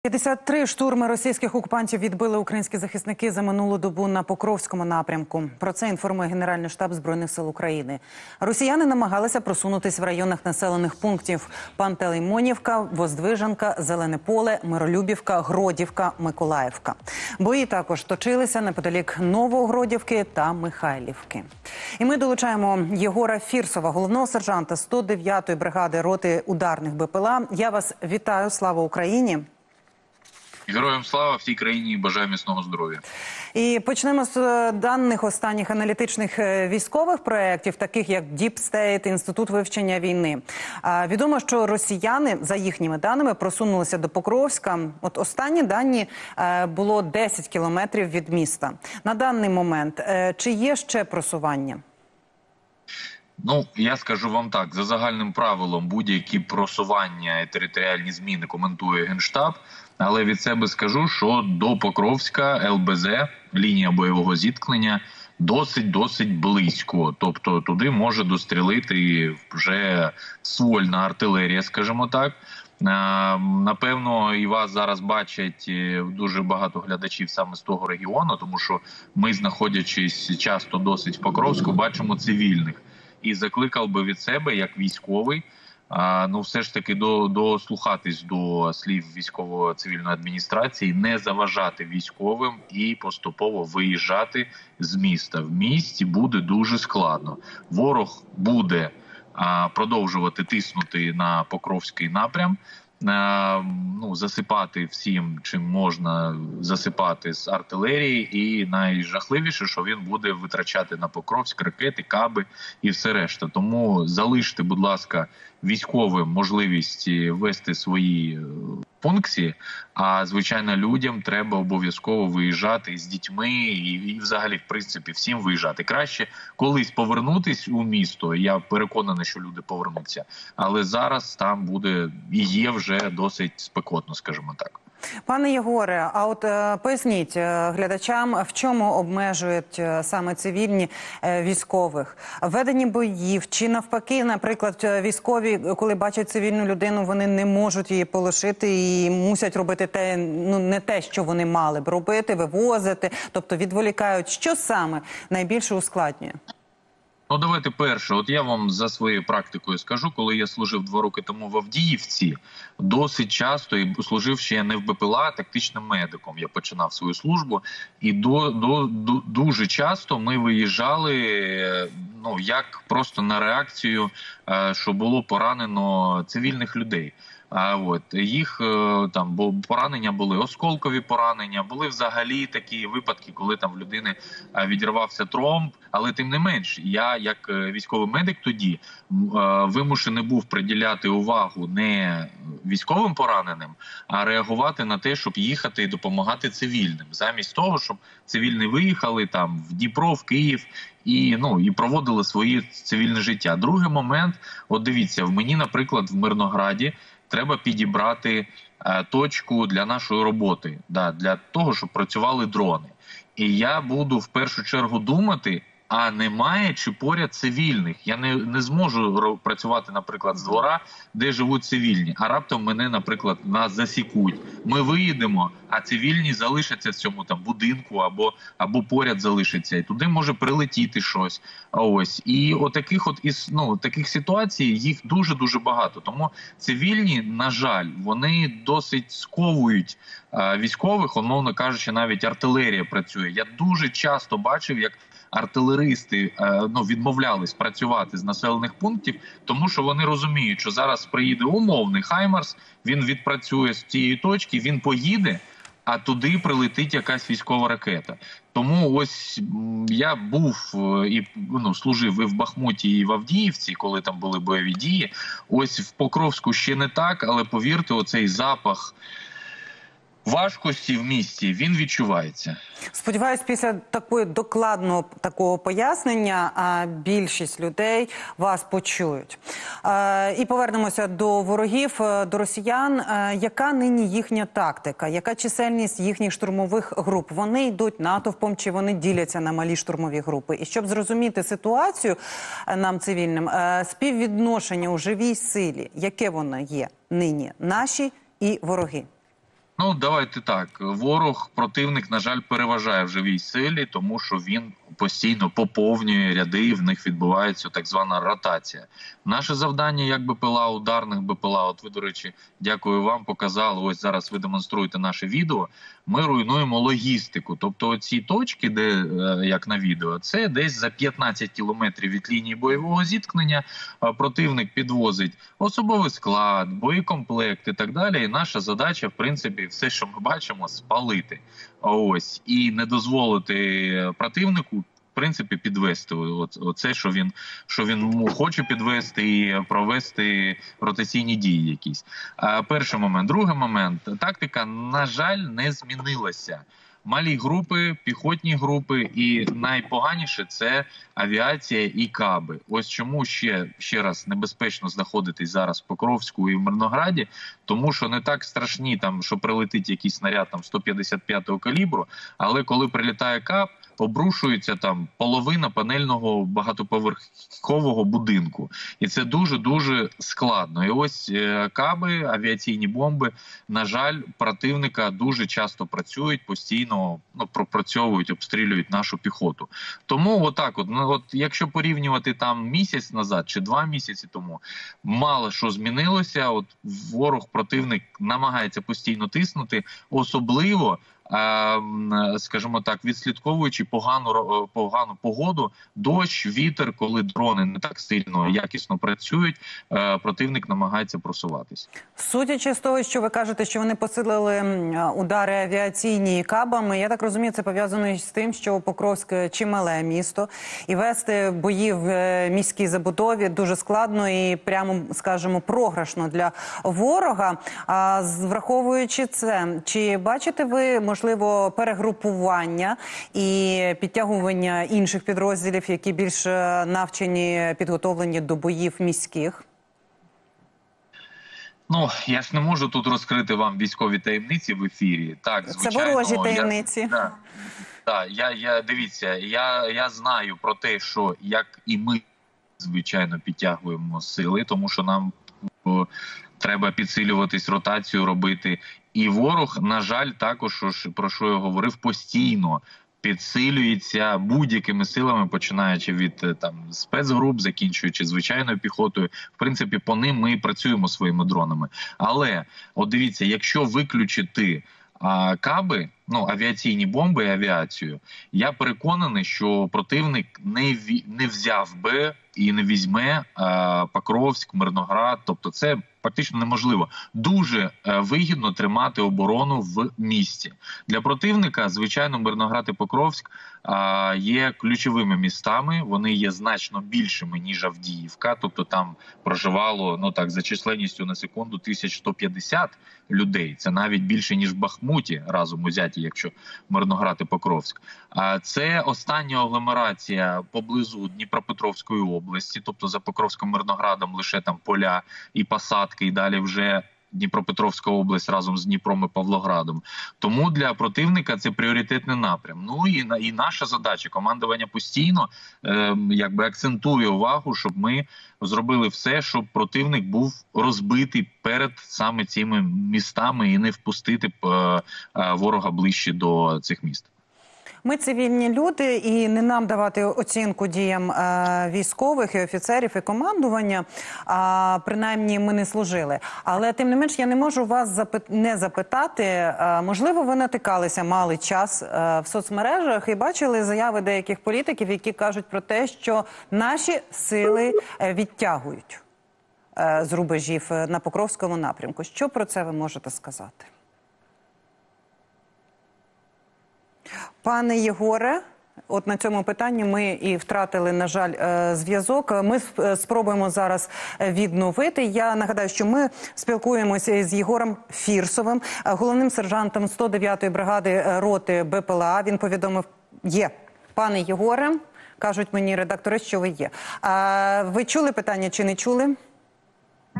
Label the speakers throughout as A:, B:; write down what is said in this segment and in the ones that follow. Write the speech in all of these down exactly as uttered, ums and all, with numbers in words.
A: п'ятдесят три штурми російських окупантів відбили українські захисники за минулу добу на Покровському напрямку. Про це інформує Генеральний штаб Збройних сил України. Росіяни намагалися просунутись в районах населених пунктів Пантелеймонівка, Воздвиженка, Зелене Поле, Миролюбівка, Гродівка, Миколаївка. Бої також точилися неподалік Новогродівки та Михайлівки. І ми долучаємо Єгора Фірсова, головного сержанта сто дев'ятої бригади роти ударних БПЛА. Я вас вітаю, слава Україні!
B: Героям слава, всій країні, бажаю міцного здоров'я.
A: І почнемо з даних останніх аналітичних військових проєктів, таких як Deep State, Інститут вивчення війни. Відомо, що росіяни, за їхніми даними, просунулися до Покровська. От останні дані було десять кілометрів від міста. На даний момент, чи є ще просування?
B: Ну, я скажу вам так, за загальним правилом будь-які просування і територіальні зміни коментує Генштаб, але від себе скажу, що до Покровська Ел Бе Зет, лінія бойового зіткнення, досить-досить близько. Тобто туди може дострілити вже ствольна артилерія, скажімо так. Напевно, і вас зараз бачать дуже багато глядачів саме з того регіону, тому що ми, знаходячись часто досить в Покровську, бачимо цивільних. І закликав би від себе, як військовий, а, ну все ж таки до, дослухатись до слів військово-цивільної адміністрації, не заважати військовим і поступово виїжджати з міста. В місті буде дуже складно. Ворог буде а, продовжувати тиснути на Покровський напрям, а, ну, засипати всім, чим можна засипати з артилерії, і найжахливіше, що він буде витрачати на Покровськ ракети, каби і все решта. Тому залиште, будь ласка, військовим можливість вести свої функції, а, звичайно, людям треба обов'язково виїжджати з дітьми і, і взагалі, в принципі, всім виїжджати. Краще колись повернутись у місто, я переконаний, що люди повернуться, але зараз там буде і є вже досить спекотно, скажімо так.
A: Пане Єгоре, а от е, поясніть е, глядачам, в чому обмежують е, саме цивільні е, військових? Ведені боїв чи навпаки, наприклад, військові, коли бачать цивільну людину, вони не можуть її полишити і мусять робити те, ну не те, що вони мали б робити, вивозити, тобто відволікають. Що саме найбільше ускладнює?
B: Ну, давайте перше. От я вам за своєю практикою скажу, коли я служив два роки тому в Авдіївці, досить часто, і служив ще не в Бе Пе Ел А, а тактичним медиком. Я починав свою службу. І до, до, до, дуже часто ми виїжджали, ну, як просто на реакцію, що було поранено цивільних людей. А от їх там бо поранення були осколкові поранення, були взагалі такі випадки, коли там в людини відірвався тромб. Але тим не менш, я як військовий медик тоді вимушений був приділяти увагу не військовим пораненим, а реагувати на те, щоб їхати і допомагати цивільним, замість того, щоб цивільні виїхали там в Дніпро, в Київ і ну і проводили своє цивільне життя. Другий момент, от дивіться, в мені, наприклад, в Мирнограді треба підібрати е, точку для нашої роботи, да, для того, щоб працювали дрони. І я буду в першу чергу думати, а немає чи поряд цивільних. Я не, не зможу працювати, наприклад, з двора, де живуть цивільні, а раптом мене, наприклад, нас засікуть. Ми виїдемо, а цивільні залишаться в цьому там будинку або, або поряд залишаться. І туди може прилетіти щось. Ось. І отаких от, ну, таких ситуацій їх дуже-дуже багато. Тому цивільні, на жаль, вони досить сковують а, військових, умовно кажучи, навіть артилерія працює. Я дуже часто бачив, як артилеристи ну, відмовлялись працювати з населених пунктів, тому що вони розуміють, що зараз приїде умовний Хаймарс, він відпрацює з цієї точки, він поїде, а туди прилетить якась військова ракета. Тому ось я був і ну, служив і в Бахмуті, і в Авдіївці, коли там були бойові дії. Ось в Покровську ще не так, але повірте, оцей запах важкості в місті, він відчувається.
A: Сподіваюсь, після такої докладного такого пояснення більшість людей вас почують. І повернемося до ворогів, до росіян. Яка нині їхня тактика? Яка чисельність їхніх штурмових груп? Вони йдуть натовпом чи вони діляться на малі штурмові групи? І щоб зрозуміти ситуацію нам цивільним, співвідношення у живій силі, яке воно є нині? Наші і вороги?
B: Ну, давайте так. Ворог, противник, на жаль, переважає в живій силі, тому що він постійно поповнює ряди, і в них відбувається так звана ротація. Наше завдання, як БПЛА, ударних БПЛА, от ви, до речі, дякую вам, показали, ось зараз ви демонструєте наше відео, ми руйнуємо логістику. Тобто оці точки, де, як на відео, це десь за п'ятнадцять кілометрів від лінії бойового зіткнення противник підвозить особовий склад, боєкомплект і так далі. І наша задача, в принципі, все, що ми бачимо, спалити. Ось. І не дозволити противнику, в принципі, підвести оце, що він, що він хоче підвести і провести ротаційні дії якісь. А, перший момент. Другий момент. Тактика, на жаль, не змінилася. Малі групи, піхотні групи, і найпоганіше – це авіація і каби. Ось чому ще, ще раз небезпечно знаходитись зараз в Покровську і в Мирнограді, тому що не так страшні, там, що прилетить якийсь снаряд там, сто п'ятдесят п'ятого калібру, але коли прилітає каб, обрушується там половина панельного багатоповерхового будинку. І це дуже-дуже складно. І ось е, каби, авіаційні бомби, на жаль, противника дуже часто працюють, постійно ну, пропрацьовують, обстрілюють нашу піхоту. Тому отак, от, ну, от, якщо порівнювати там місяць назад чи два місяці тому, мало що змінилося. От ворог, противник намагається постійно тиснути, особливо скажімо так, відслідковуючи погану, погану погоду, дощ, вітер, коли дрони не так сильно, якісно працюють, противник намагається просуватись.
A: Судячи з того, що ви кажете, що вони посилили удари авіаційні кабами, я так розумію, це пов'язано з тим, що Покровськ – чимале місто, і вести бої в міській забудові дуже складно і прямо, скажімо, програшно для ворога. А враховуючи це, чи бачите ви, можливо, можливо, перегрупування і підтягування інших підрозділів, які більш навчені, підготовлені до боїв міських?
B: Ну, я ж не можу тут розкрити вам військові таємниці в ефірі. Так, звичайно.
A: Це ворожі таємниці.
B: Я, да, да, я, я, дивіться, я, я знаю про те, що як і ми, звичайно, підтягуємо сили, тому що нам о, треба підсилюватись, ротацію робити. І ворог, на жаль, також, про що я говорив, постійно підсилюється будь-якими силами, починаючи від там спецгруп, закінчуючи звичайною піхотою. В принципі, по ним ми працюємо своїми дронами. Але, от дивіться, якщо виключити а, каби, ну, авіаційні бомби і авіацію, я переконаний, що противник не, ві... не взяв би і не візьме а, Покровськ, Мирноград, тобто це фактично неможливо. Дуже е, вигідно тримати оборону в місті. Для противника, звичайно, Мирноград і Покровськ е, є ключовими містами, вони є значно більшими, ніж Авдіївка, тобто там проживало, ну так, за численністю на секунду, тисяча сто п'ятдесят людей. Це навіть більше, ніж в Бахмуті, разом узяті, якщо Мирноград і Покровськ. А це остання агломерація поблизу Дніпропетровської області, тобто за Покровським Мирноградом лише там поля і посадки, і далі вже Дніпропетровська область разом з Дніпром і Павлоградом. Тому для противника це пріоритетний напрям. Ну і, і наша задача, командування постійно е, якби акцентує увагу, щоб ми зробили все, щоб противник був розбитий перед саме цими містами і не впустити е, е, ворога ближче до цих міст.
A: Ми цивільні люди, і не нам давати оцінку діям е, військових, і офіцерів, і командування, а принаймні ми не служили. Але тим не менш я не можу вас запит... не запитати, е, можливо, ви натикалися, мали час е, в соцмережах і бачили заяви деяких політиків, які кажуть про те, що наші сили е, відтягують е, з рубежів на Покровському напрямку. Що про це ви можете сказати? Пане Єгоре, от на цьому питанні ми і втратили, на жаль, зв'язок. Ми спробуємо зараз відновити. Я нагадаю, що ми спілкуємося з Єгором Фірсовим, головним сержантом сто дев'ятої бригади роти БПЛА. Він повідомив, є. Пане Єгоре, кажуть мені редактори, що ви є. А ви чули питання чи не чули?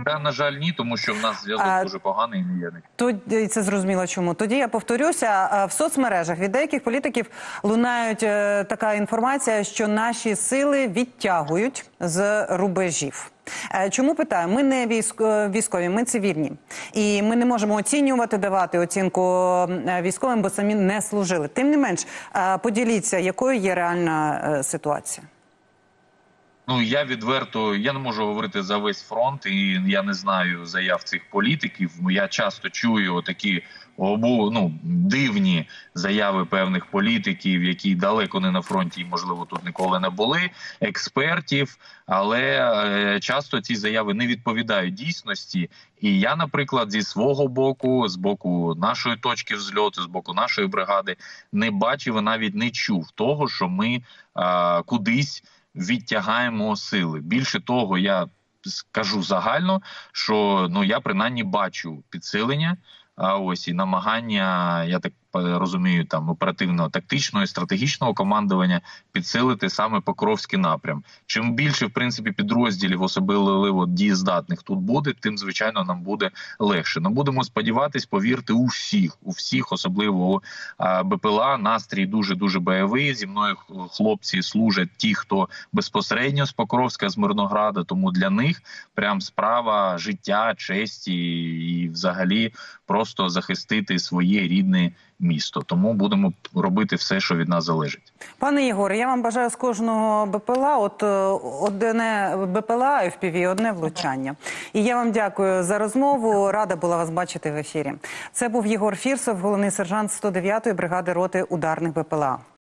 B: Да, на жаль, ні, тому що в нас зв'язок
A: А,
B: дуже поганий і неєдний.
A: Тоді це зрозуміло чому. Тоді я повторюся, а, в соцмережах від деяких політиків лунають е, така інформація, що наші сили відтягують з рубежів. Е, Чому питаю? Ми не військо- військові, ми цивільні. І ми не можемо оцінювати, давати оцінку е, військовим, бо самі не служили. Тим не менш, е, поділіться, якою є реальна е, ситуація.
B: Ну, я відверто, я не можу говорити за весь фронт, і я не знаю заяв цих політиків. Я часто чую такі обу, ну, дивні заяви певних політиків, які далеко не на фронті і, можливо, тут ніколи не були, експертів, але е, часто ці заяви не відповідають дійсності. І я, наприклад, зі свого боку, з боку нашої точки взльоту, з боку нашої бригади, не бачив і навіть не чув того, що ми е, кудись відтягаємо сили. Більше того, я скажу загально, що ну я принаймні бачу підсилення, а ось і намагання, я так розумію, там оперативного, тактичного і стратегічного командування підсилити саме Покровський напрям. Чим більше, в принципі, підрозділів, особливо дієздатних тут буде, тим, звичайно, нам буде легше. Ну, будемо сподіватись, повірте, у всіх, у всіх, особливо у БПЛА, настрій дуже-дуже бойовий. Зі мною хлопці служать ті, хто безпосередньо з Покровська, з Мирнограда, тому для них прям справа життя, честі і взагалі просто захистити своє рідне місто. Тому будемо робити все, що від нас залежить.
A: Пане Єгоре, я вам бажаю з кожного БПЛА, от е, одне БПЛА, еф пі ві, одне влучання. І я вам дякую за розмову. Рада була вас бачити в ефірі. Це був Єгор Фірсов, головний сержант сто дев'ятої бригади роти ударних БПЛА.